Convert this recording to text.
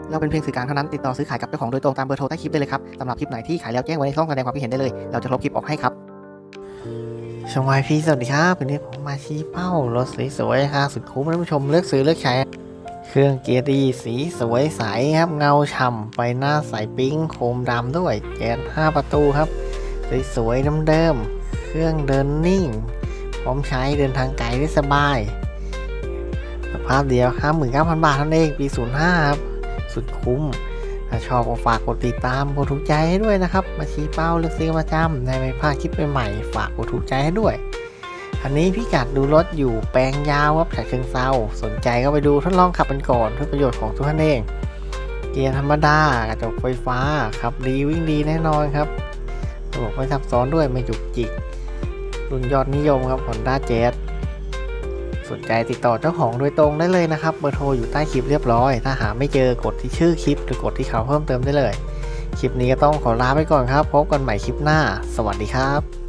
เราเป็นเพียงสื่อกลางเท่านั้นติดต่อซื้อขายกับเจ้าของโดยตรงตามเบอร์โทรใต้คลิปได้เลยครับสำหรับคลิปไหนที่ขายแล้วแจ้งไว้ในช่องแสดงความคิดเห็นได้เลยเราจะลบคลิปออกให้ครับชมวายพีสวัสดีครับวันนี้ผมมาชี้เป้ารถสวยๆราคาสุดคุ้มท่านผู้ชมเลือกซื้อเลือกใช้เครื่องเกียร์ดีสีสวยใสครับเงาฉ่ำไฟหน้าใสปิ๊งโครมดำด้วยแก๊ส5 ประตูครับสวยๆเดิมๆเครื่องเดินนิ่งพร้อมใช้เดินทางไกลได้สบายสภาพเดียว 59,000 บาทเท่านั้นเองปี 05 ครับสุดคุ้มถ้าชอบก็ฝากกดติดตามกดถูกใจให้ด้วยนะครับมาชี้เป้าเลือกซื้อประจำในไม่พลาดคลิปใหม่ๆฝากกดถูกใจให้ด้วยอันนี้พี่กัดดูรถอยู่แปลงยาวครับฉะเชิงเทราสนใจก็ไปดูทดลองขับกันก่อนเพื่อประโยชน์ของทุกท่านเองเกียร์ธรรมดากระจกไฟฟ้าขับดีวิ่งดีแน่นอนครับระบบไม่ซับซ้อนด้วยไม่จุกจิกรุ่นยอดนิยมครับ Honda Jazz สนใจติดต่อเจ้าของโดยตรงได้เลยนะครับเบอร์โทรอยู่ใต้คลิปเรียบร้อยถ้าหาไม่เจอกดที่ชื่อคลิปหรือกดที่เขาเพิ่มเติมได้เลยคลิปนี้ก็ต้องขอลาไปก่อนครับพบกันใหม่คลิปหน้าสวัสดีครับ